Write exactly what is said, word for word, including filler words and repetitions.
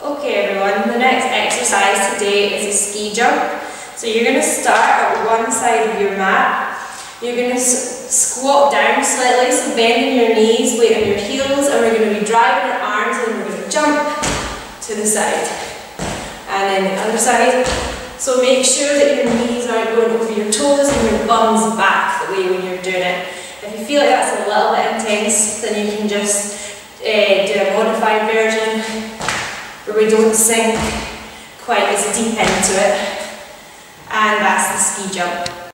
Okay everyone, the next exercise today is a ski jump. So you're going to start at one side of your mat. You're going to squat down slightly, so bending your knees, weight on your heels, and we're going to be driving our arms and we're going to jump to the side. And then the other side. So make sure that your knees aren't going over your toes and your bum's back the way when you're doing it. If you feel like that's a little bit intense, then you can just uh, do a modified version where we don't sink quite as deep into it. And that's the ski jump.